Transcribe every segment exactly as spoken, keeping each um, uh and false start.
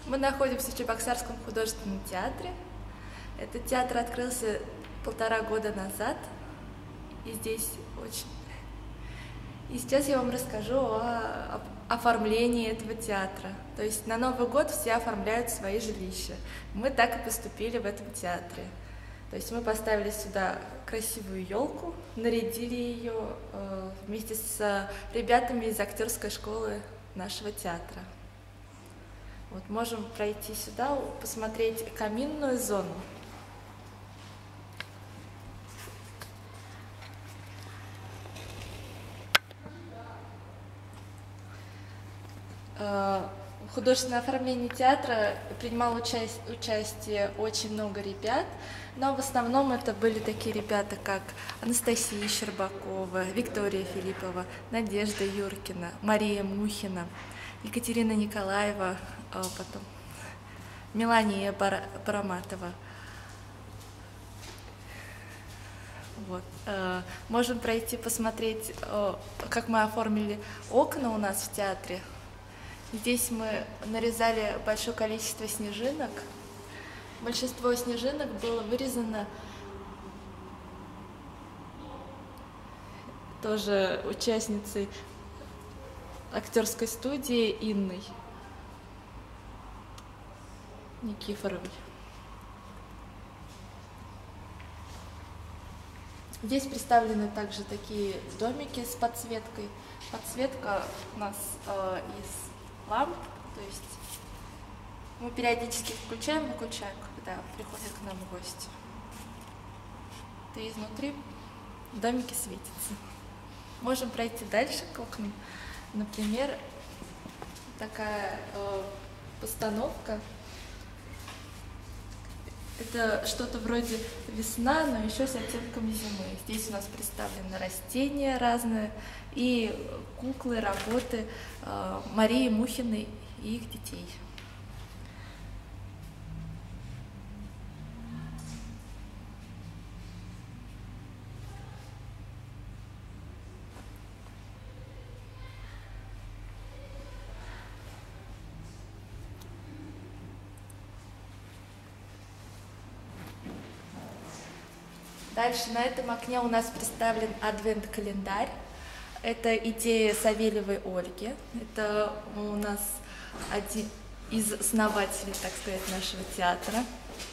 Мы находимся в Чебоксарском художественном театре. Этот театр открылся полтора года назад, и здесь очень... И сейчас я вам расскажу о, о оформлении этого театра. То есть на Новый год все оформляют свои жилища. Мы так и поступили в этом театре. То есть мы поставили сюда красивую елку, нарядили ее э, вместе с ребятами из актерской школы нашего театра. Вот, можем пройти сюда, посмотреть каминную зону. В художественном оформлении театра принимало участие, участие очень много ребят, но в основном это были такие ребята, как Анастасия Щербакова, Виктория Филиппова, Надежда Юркина, Мария Мухина, Екатерина Николаева, потом Мелания Параматова. Вот. Можем пройти посмотреть, как мы оформили окна у нас в театре. Здесь мы нарезали большое количество снежинок. Большинство снежинок было вырезано тоже участницей актерской студии Инной Никифоровой. Здесь представлены также такие домики с подсветкой. Подсветка у нас э, из ламп, то есть мы периодически включаем, выключаем, когда приходят к нам гости. И изнутри домики светятся. Можем пройти дальше к окнам. Например, такая э, постановка. Это что-то вроде весна, но еще с оттенками зимы. Здесь у нас представлены растения разные и куклы, работы э, Марии Мухиной и их детей. Дальше на этом окне у нас представлен адвент-календарь. Это идея Савельевой Ольги. Это у нас один из основателей, так сказать, нашего театра.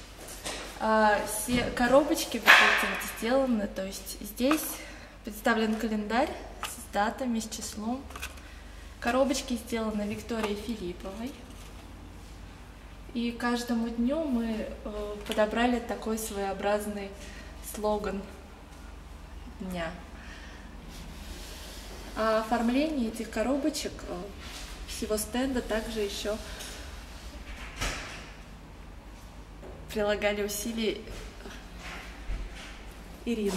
Все коробочки вот эти вот сделаны, то есть здесь представлен календарь с датами, с числом. Коробочки сделаны Викторией Филипповой. И каждому дню мы подобрали такой своеобразный слоган дня. А оформление этих коробочек, всего стенда, также еще прилагали усилия Ирины.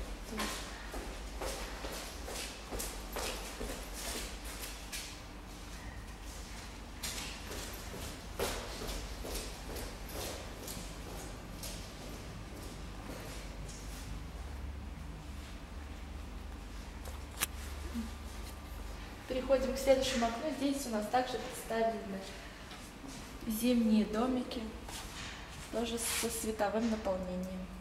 Переходим к следующему окну. Здесь у нас также представлены зимние домики, тоже со световым наполнением.